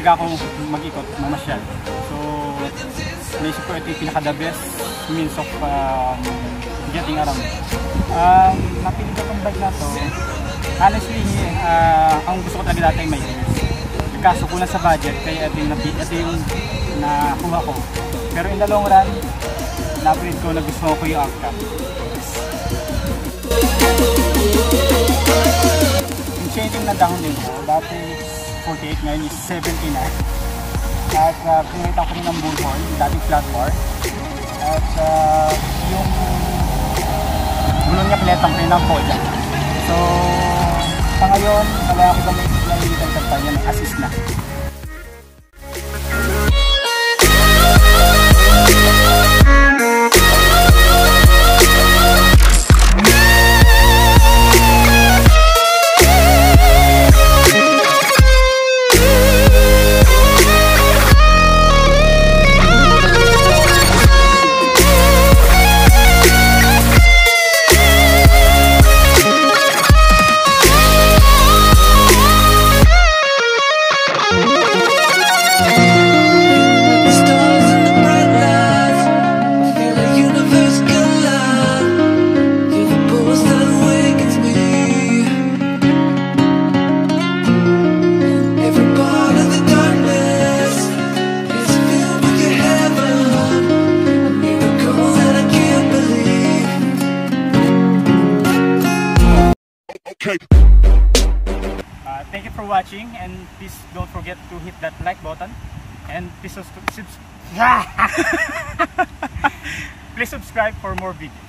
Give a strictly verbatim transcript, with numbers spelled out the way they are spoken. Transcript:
talaga ako mag-ikot, mamasyal. So, naisip ko ito yung pinaka-the best means of um, getting around. Um, napili ko itong bag na to. Honestly, uh, ang gusto ko talaga dati ay may gears. Kaso kulang sa budget, kaya ito yung, ito yung nakuha ko. Pero in the long run, na-upgrade ko, nagustuhan ko yung outcome. Yung changing na dahon din ko, dati forty-eight, ngayon is seventy na. At uh, pinalitan ko rin ng bullhorn, yung dating flat bar. At uh, yung gulong niya pinalitan ko rin ng poda. So, sa ngayon, wala ako gamit na yung kampanya ng assist na. Uh, thank you for watching, and please don't forget to hit that like button, and please, subs subs please subscribe for more videos.